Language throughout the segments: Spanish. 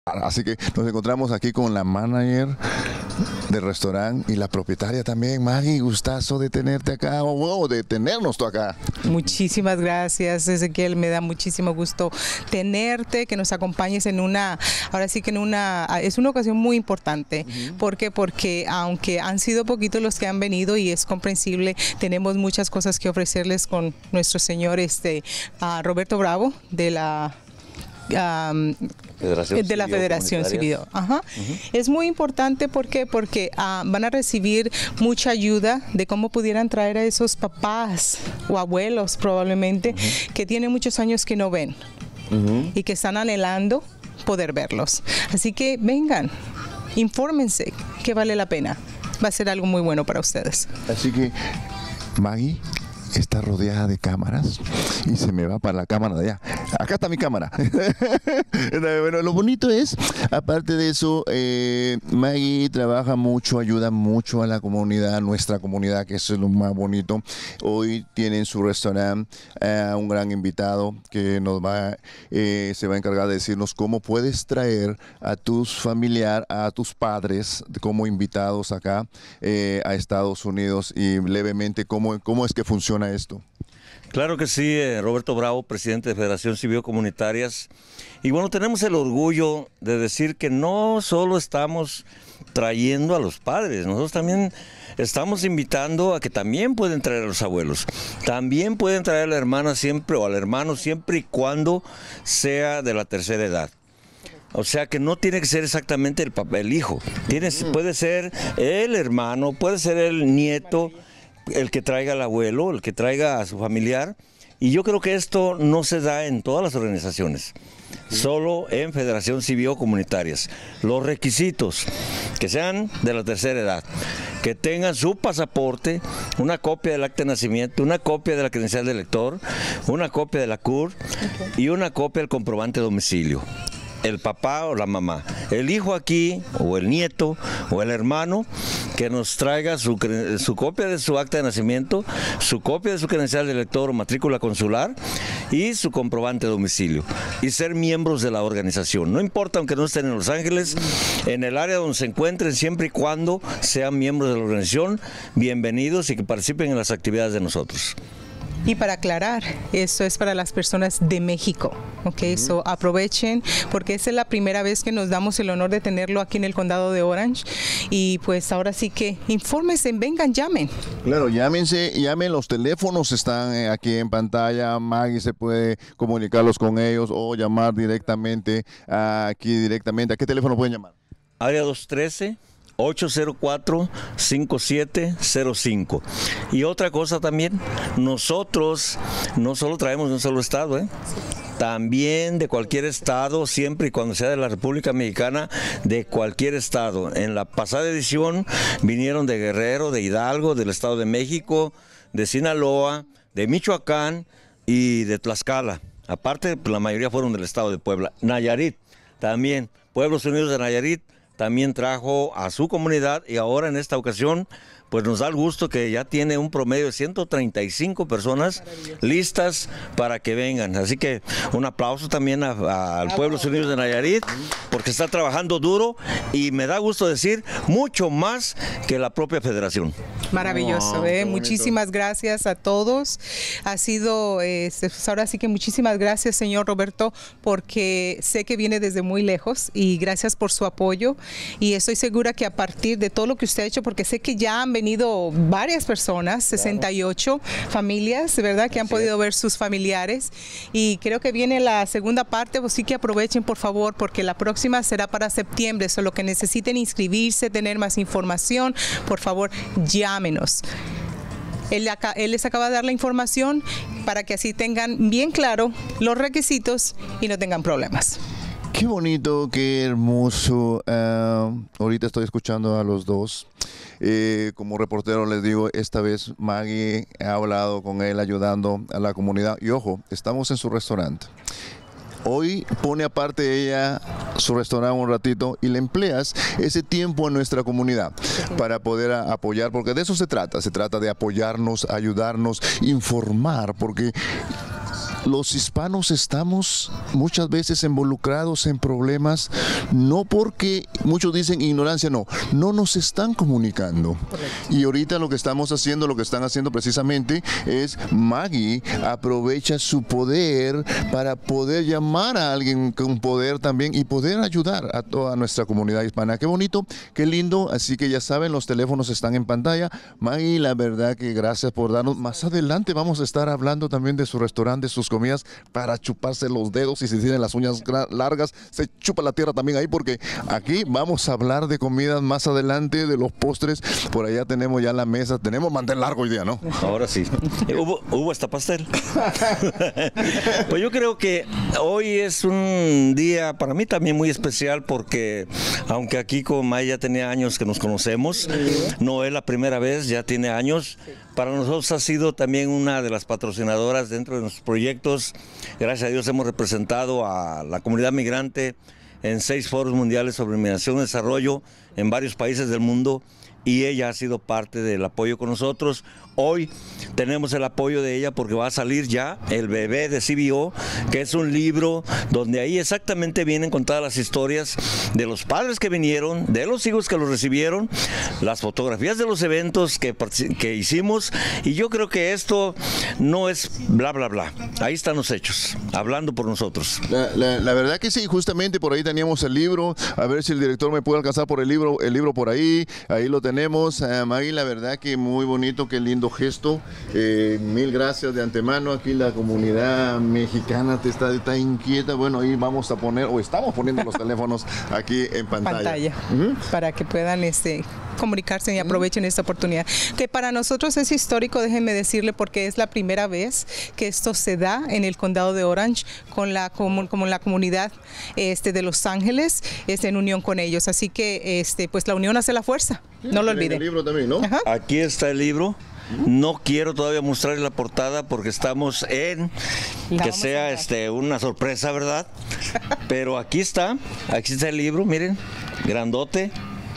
Así que nos encontramos aquí con la manager del restaurante y la propietaria también. Maggie, gustazo de tenerte acá, o de tenernos tú acá. Muchísimas gracias, Ezequiel, me da muchísimo gusto tenerte, que nos acompañes en ahora sí que es una ocasión muy importante. ¿Por qué? Porque aunque han sido poquitos los que han venido y es comprensible, tenemos muchas cosas que ofrecerles con nuestro señor Roberto Bravo de la Federación Civil. Es muy importante porque van a recibir mucha ayuda de cómo pudieran traer a esos papás o abuelos probablemente que tienen muchos años que no ven y que están anhelando poder verlos. Así que vengan, infórmense que vale la pena. Va a ser algo muy bueno para ustedes. Así que, Maggie está rodeada de cámaras y se me va para la cámara de allá. Acá está mi cámara. Bueno, lo bonito es, aparte de eso, Maggie trabaja mucho, ayuda mucho a la comunidad, nuestra comunidad, que eso es lo más bonito. Hoy tienen su restaurante un gran invitado que se va a encargar de decirnos cómo puedes traer a tus familiares, a tus padres como invitados acá a Estados Unidos, y levemente cómo es que funciona esto. Claro que sí, Roberto Bravo, presidente de Federación Civil Comunitarias. Y bueno, tenemos el orgullo de decir que no solo estamos trayendo a los padres, nosotros también estamos invitando a que también pueden traer a los abuelos. También pueden traer a la hermana siempre o al hermano siempre y cuando sea de la tercera edad. O sea que no tiene que ser exactamente el hijo. Puede ser el hermano, puede ser el nieto, el que traiga al abuelo, el que traiga a su familiar. Y yo creo que esto no se da en todas las organizaciones, solo en Federación Civil Comunitarias. Los requisitos, que sean de la tercera edad, que tengan su pasaporte, una copia del acta de nacimiento, una copia de la credencial de elector, una copia de la CUR y una copia del comprobante de domicilio. El papá o la mamá, el hijo aquí, o el nieto, o el hermano, que nos traiga su copia de su acta de nacimiento, su copia de su credencial de elector o matrícula consular y su comprobante de domicilio. Y ser miembros de la organización. No importa, aunque no estén en Los Ángeles, en el área donde se encuentren, siempre y cuando sean miembros de la organización, bienvenidos y que participen en las actividades de nosotros. Y para aclarar, eso es para las personas de México, ¿ok? So, aprovechen, porque esa es la primera vez que nos damos el honor de tenerlo aquí en el condado de Orange. Y pues ahora sí que infórmense, vengan, llamen. Claro, llamen, los teléfonos están aquí en pantalla. Maggie se puede comunicarlos con ellos o llamar directamente aquí directamente. ¿A qué teléfono pueden llamar? Área 213-804-5705. Y otra cosa también, nosotros no solo traemos de un solo estado, también de cualquier estado, siempre y cuando sea de la República Mexicana, de cualquier estado. En la pasada edición vinieron de Guerrero, de Hidalgo, del Estado de México, de Sinaloa, de Michoacán y de Tlaxcala. Aparte, la mayoría fueron del estado de Puebla. Nayarit también, Pueblos Unidos de Nayarit, también trajo a su comunidad, y ahora en esta ocasión pues nos da el gusto que ya tiene un promedio de 135 personas listas para que vengan. Así que un aplauso también al Pueblos Unidos de Nayarit, porque está trabajando duro y me da gusto decir mucho más que la propia federación. Maravilloso, muchísimas gracias a todos. Ha sido, ahora sí que muchísimas gracias, señor Roberto, porque sé que viene desde muy lejos, y gracias por su apoyo, y estoy segura que a partir de todo lo que usted ha hecho, porque sé que ya han venido varias personas, 68 familias, ¿verdad?, que han podido ver sus familiares, y creo que viene la segunda parte, pues sí que aprovechen, por favor, porque la próxima será para septiembre. Solo que necesiten inscribirse, tener más información, por favor, llámenos. Él les acaba de dar la información para que así tengan bien claro los requisitos y no tengan problemas. Qué bonito, qué hermoso. Ahorita estoy escuchando a los dos. Como reportero les digo, esta vez Maggie ha hablado con él ayudando a la comunidad. Y ojo, estamos en su restaurante. Hoy pone aparte ella su restaurante un ratito y le empleas ese tiempo en nuestra comunidad para poder apoyar, porque de eso se trata de apoyarnos, ayudarnos, informar, porque los hispanos estamos muchas veces involucrados en problemas, no porque muchos dicen ignorancia, no nos están comunicando. Correcto. Y ahorita lo que estamos haciendo, lo que están haciendo precisamente es Maggie aprovecha su poder para poder llamar a alguien con poder también y poder ayudar a toda nuestra comunidad hispana. Qué bonito, qué lindo, así que ya saben, los teléfonos están en pantalla. Maggie, la verdad que gracias por darnos. Más adelante vamos a estar hablando también de su restaurante, de sus comidas para chuparse los dedos y si tienen las uñas largas, se chupa la tierra también ahí porque aquí vamos a hablar de comidas más adelante, de los postres. Por allá tenemos ya la mesa, tenemos mantel largo hoy día, ¿no? Ahora sí. Hubo hasta pastel. Pues yo creo que hoy es un día para mí también muy especial porque aunque aquí con Maya tenía años que nos conocemos, no es la primera vez, ya tiene años. Para nosotros ha sido también una de las patrocinadoras dentro de nuestros proyectos. Gracias a Dios hemos representado a la comunidad migrante en 6 foros mundiales sobre migración y desarrollo en varios países del mundo y ella ha sido parte del apoyo con nosotros. Hoy tenemos el apoyo de ella porque va a salir ya El Bebé de CBO, que es un libro donde ahí exactamente vienen contadas las historias de los padres que vinieron, de los hijos que los recibieron, las fotografías de los eventos que hicimos y yo creo que esto no es bla bla bla, ahí están los hechos, hablando por nosotros. La verdad que sí, justamente por ahí teníamos el libro, a ver si el director me puede alcanzar por el libro por ahí lo tenemos. Maggie, la verdad que muy bonito, qué lindo gesto, mil gracias de antemano. Aquí la comunidad mexicana está inquieta, bueno, ahí vamos a poner, o estamos poniendo los teléfonos aquí en pantalla. Para que puedan comunicarse y aprovechen esta oportunidad, que para nosotros es histórico, déjenme decirle, porque es la primera vez que esto se da en el condado de Orange con la comunidad de Los Ángeles, en unión con ellos, así que pues la unión hace la fuerza, no lo olviden. El libro también, ¿no? Aquí está el libro. No quiero todavía mostrarles la portada porque estamos en que sea una sorpresa, ¿verdad? Pero aquí está el libro, miren, grandote.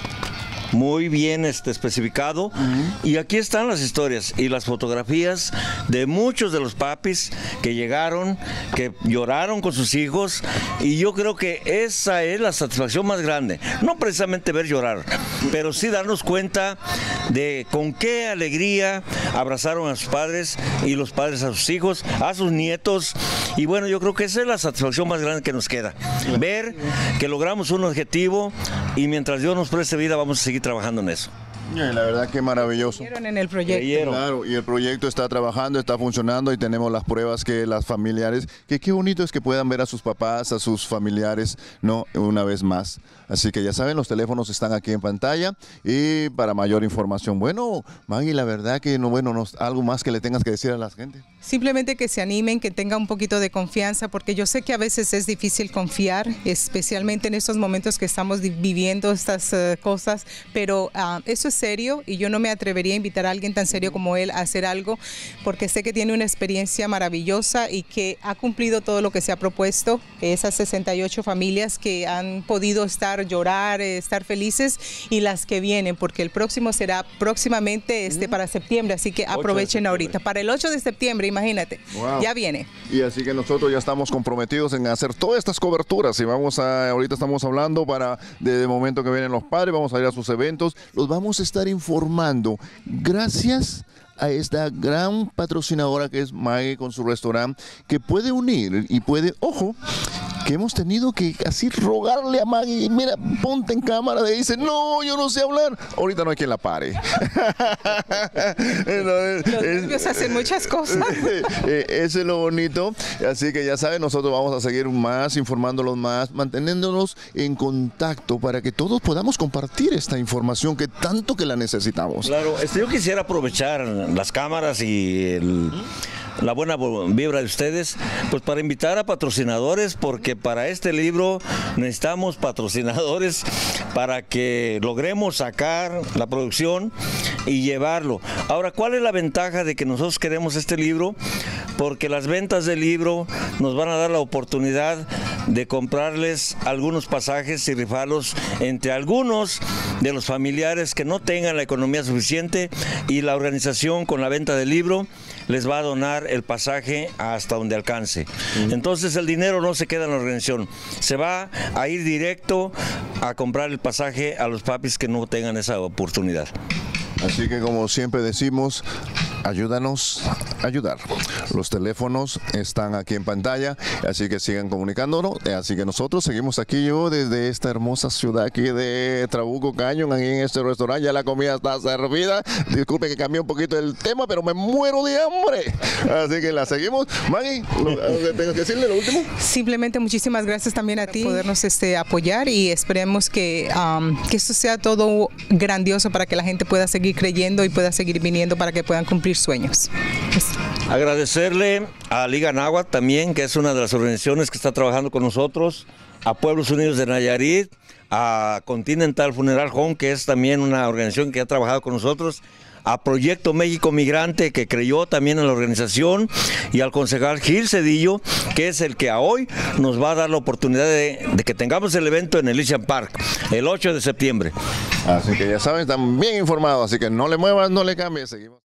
Muy bien especificado y aquí están las historias y las fotografías de muchos de los papis que llegaron, que lloraron con sus hijos y yo creo que esa es la satisfacción más grande, no precisamente ver llorar, pero sí darnos cuenta de con qué alegría abrazaron a sus padres y los padres a sus hijos, a sus nietos y bueno, yo creo que esa es la satisfacción más grande que nos queda, ver que logramos un objetivo y mientras Dios nos preste vida vamos a seguir trabajando en eso. La verdad que maravilloso. En el proyecto. Claro, y el proyecto está trabajando, está funcionando y tenemos las pruebas que las familiares, que qué bonito es que puedan ver a sus papás, a sus familiares, ¿no? Una vez más. Así que ya saben, los teléfonos están aquí en pantalla y para mayor información. Bueno, Maggie, la verdad que algo más que le tengas que decir a la gente. Simplemente que se animen, que tengan un poquito de confianza, porque yo sé que a veces es difícil confiar, especialmente en estos momentos que estamos viviendo estas cosas, pero eso es serio y yo no me atrevería a invitar a alguien tan serio como él a hacer algo, porque sé que tiene una experiencia maravillosa y que ha cumplido todo lo que se ha propuesto, esas 68 familias que han podido llorar, estar felices y las que vienen, porque el próximo será próximamente para septiembre, así que aprovechen ahorita, para el 8 de septiembre, imagínate, ya viene. Y así que nosotros ya estamos comprometidos en hacer todas estas coberturas y ahorita estamos hablando de momento que vienen los padres, vamos a ir a sus eventos, los vamos a estar informando gracias a esta gran patrocinadora que es Maggie con su restaurante, que puede unir y puede, ojo, que hemos tenido que así rogarle a Maggie, mira, ponte en cámara, le dice, no, yo no sé hablar, ahorita no hay quien la pare. Los nervios hacen muchas cosas. Eso es lo bonito, así que ya saben, nosotros vamos a seguir más, informándolos más, manteniéndonos en contacto para que todos podamos compartir esta información que tanto que la necesitamos. Claro, yo quisiera aprovechar las cámaras y la buena vibra de ustedes, pues para invitar a patrocinadores, porque para este libro necesitamos patrocinadores para que logremos sacar la producción y llevarlo. Ahora, ¿cuál es la ventaja de que nosotros queremos este libro? Porque las ventas del libro nos van a dar la oportunidad de comprarles algunos pasajes y rifarlos entre algunos de los familiares que no tengan la economía suficiente, y la organización, con la venta del libro, les va a donar el pasaje hasta donde alcance. Entonces el dinero no se queda en la organización, se va a ir directo a comprar el pasaje a los papis que no tengan esa oportunidad. Así que, como siempre decimos, ayúdanos a ayudar. Los teléfonos están aquí en pantalla, así que sigan comunicándonos. Así que nosotros seguimos aquí, yo desde esta hermosa ciudad aquí de Trabuco Canyon, aquí en este restaurante. Ya la comida está servida. Disculpe que cambié un poquito el tema, pero me muero de hambre. Así que la seguimos. Maggie, ¿tengo que decirle lo último? Simplemente muchísimas gracias también a ti por podernos apoyar, y esperemos que esto sea todo grandioso para que la gente pueda seguir creyendo y pueda seguir viniendo para que puedan cumplir sueños. Agradecerle a Liga Náhuatl también, que es una de las organizaciones que está trabajando con nosotros, a Pueblos Unidos de Nayarit, a Continental Funeral Home, que es también una organización que ha trabajado con nosotros, a Proyecto México Migrante, que creyó también en la organización, y al concejal Gil Cedillo, que es el que a hoy nos va a dar la oportunidad de que tengamos el evento en Elysian Park, el 8 de septiembre. Así que ya saben, están bien informados, así que no le muevas, no le cambies, seguimos.